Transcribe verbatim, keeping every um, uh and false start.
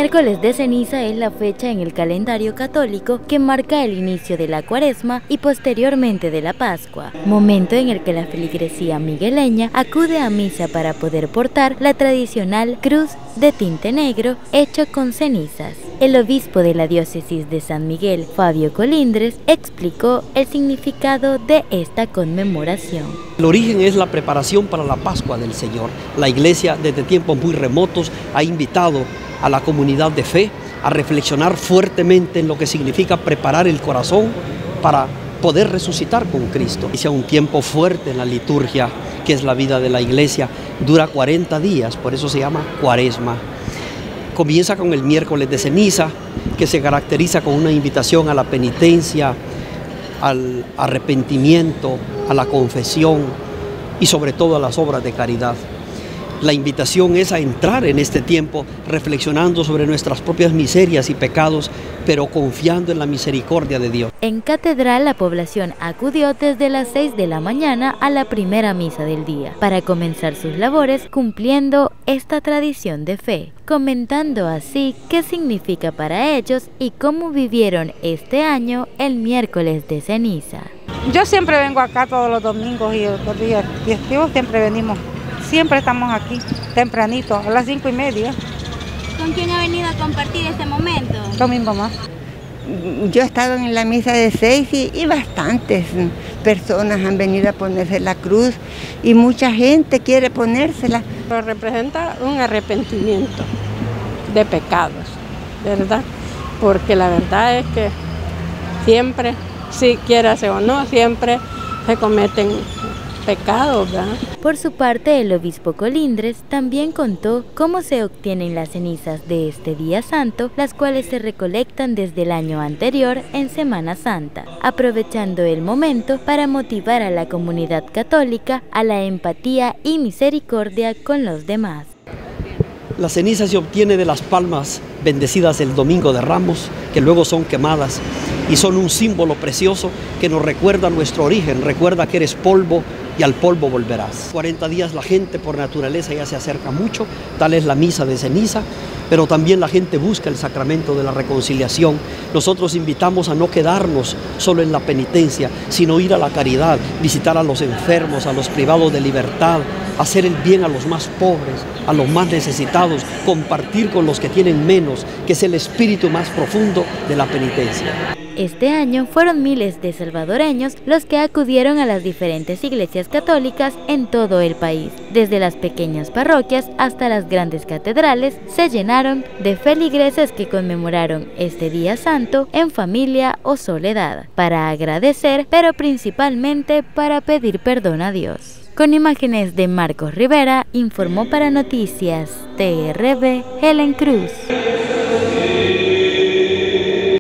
miércoles de ceniza es la fecha en el calendario católico que marca el inicio de la Cuaresma y posteriormente de la Pascua, momento en el que la feligresía migueleña acude a misa para poder portar la tradicional cruz de tinte negro hecho con cenizas. El obispo de la diócesis de San Miguel, Fabio Colindres, explicó el significado de esta conmemoración. El origen es la preparación para la Pascua del Señor. La Iglesia desde tiempos muy remotos ha invitado a la comunidad de fe a reflexionar fuertemente en lo que significa preparar el corazón para poder resucitar con Cristo. Y sea un tiempo fuerte en la liturgia, que es la vida de la Iglesia, dura cuarenta días, por eso se llama Cuaresma. Comienza con el miércoles de ceniza, que se caracteriza con una invitación a la penitencia, al arrepentimiento, a la confesión y sobre todo a las obras de caridad. La invitación es a entrar en este tiempo reflexionando sobre nuestras propias miserias y pecados, pero confiando en la misericordia de Dios. En Catedral, la población acudió desde las seis de la mañana a la primera misa del día, para comenzar sus labores cumpliendo esta tradición de fe, comentando así qué significa para ellos y cómo vivieron este año el miércoles de ceniza. Yo siempre vengo acá todos los domingos y los días festivos siempre venimos. Siempre estamos aquí, tempranito, a las cinco y media. ¿Con quién ha venido a compartir este momento? Con mi mamá. Yo he estado en la misa de seis y, y bastantes personas han venido a ponerse la cruz y mucha gente quiere ponérsela. Pero representa un arrepentimiento de pecados, ¿verdad? Porque la verdad es que siempre, si quieras o no, siempre se cometen pecados, ¿verdad? Por su parte, el obispo Colindres también contó cómo se obtienen las cenizas de este día santo, las cuales se recolectan desde el año anterior en Semana Santa, aprovechando el momento para motivar a la comunidad católica a la empatía y misericordia con los demás. La ceniza se obtiene de las palmas bendecidas el Domingo de Ramos, que luego son quemadas y son un símbolo precioso que nos recuerda nuestro origen, recuerda que eres polvo y al polvo volverás. cuarenta días la gente por naturaleza ya se acerca mucho, tal es la misa de ceniza, pero también la gente busca el sacramento de la reconciliación. Nosotros invitamos a no quedarnos solo en la penitencia, sino ir a la caridad, visitar a los enfermos, a los privados de libertad, hacer el bien a los más pobres, a los más necesitados, compartir con los que tienen menos, que es el espíritu más profundo de la penitencia. Este año fueron miles de salvadoreños los que acudieron a las diferentes iglesias católicas en todo el país. Desde las pequeñas parroquias hasta las grandes catedrales se llenaron de feligreses que conmemoraron este día santo en familia o soledad, para agradecer, pero principalmente para pedir perdón a Dios. Con imágenes de Marcos Rivera, informó para Noticias T R V Helen Cruz.